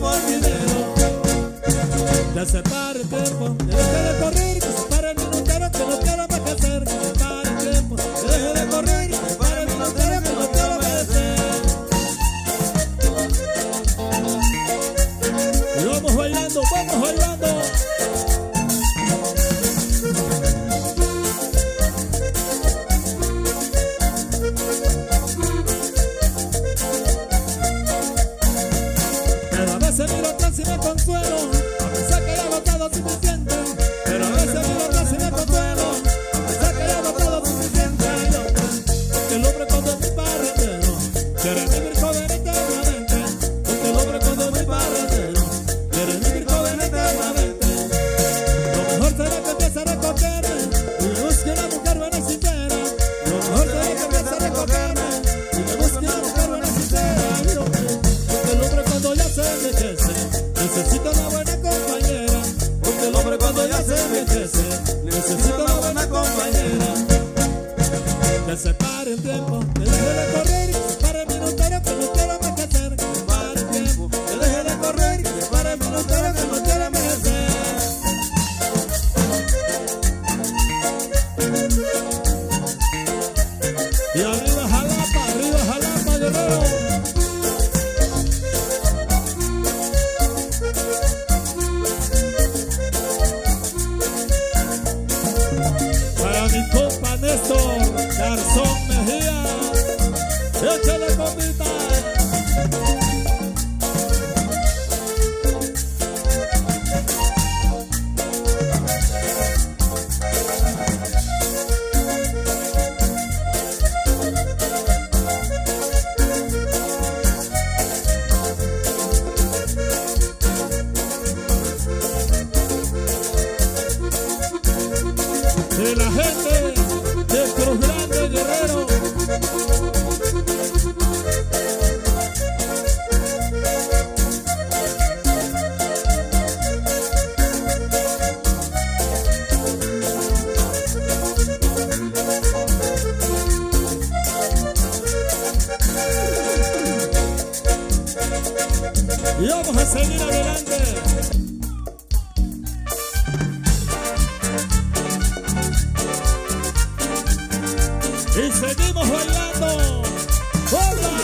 por dinero. Ya se para el tiempo, que deje de correr, que se pare el minutero, que no quiero más que hacer. Que se pare el tiempo, que deje de correr, que se pare el minutero, que no quiero más que hacer. Y vamos bailando, vamos bailando. Pero a veces miro atrás y me consuelo, a pesar que ya lo todo suficiente. Pero a veces miro atrás y me consuelo, a pesar que ya lo todo suficiente. Que el hombre cuando es muy parrandero quiere vivir joven eternamente. Porque el hombre cuando es muy parrandero quiere vivir joven eternamente. Lo mejor será que empiece a recogerme y me busque una mujer buena y sincera. Lo mejor será que empiece a recogerme y me busque una mujer buena y sincera. Porque el hombre cuando ya se envejece necesita una buena compañera. Porque el hombre cuando ya se envejece necesita una buena compañera. Que se pare el tiempo, que deje de correr, que se pare el minutero, que no quiero más que hacer. Que se pare el tiempo, que deje de correr, que se pare el minutero, que no quiero más que hacer. Y arriba Jalapa, guerrero. Para mi compa Néstor Garzón Mejía, échale copita. De la gente de Cruz Grande, Guerrero. Y vamos a seguir adelante. Y seguimos bailando. ¡Hola!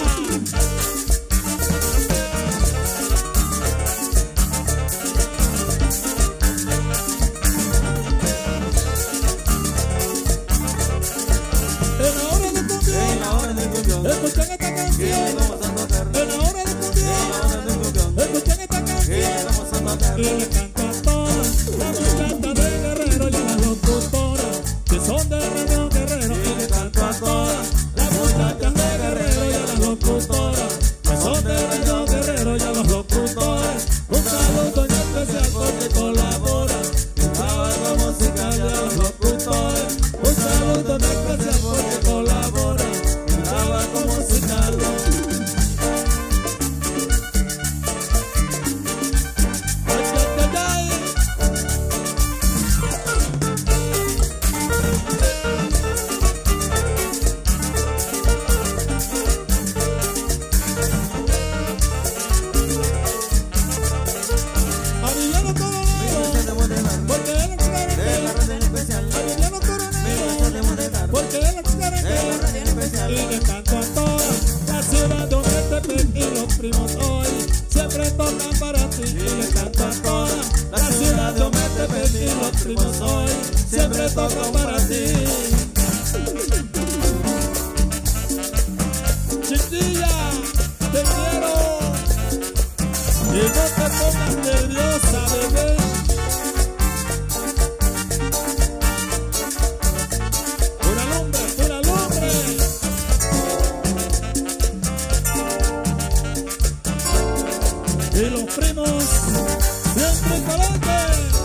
En la hora del cumbión, escuchan esta canción. En la hora del cumbión, escuchan esta canción. Y le canto a todas las muchachas de Guerrero y a las locutoras que son de Reunión Guerrero. Y le canto a todas las muchachas de Guerrero y a las locutoras que son de Reunión Guerrero y a los locutores. Un saludo en especial porque colabora en trabajo musical de los locutores. Un saludo en especial porque colabora en trabajo musical. Y le canto a toda la ciudad de Ometepec y los primos hoy siempre tocan para ti. Y le canto a toda la ciudad de Ometepec y los primos hoy siempre tocan para ti. Chiquilla, te quiero y no te pongas nerviosa, bebé. Y los primos siempre para adelante.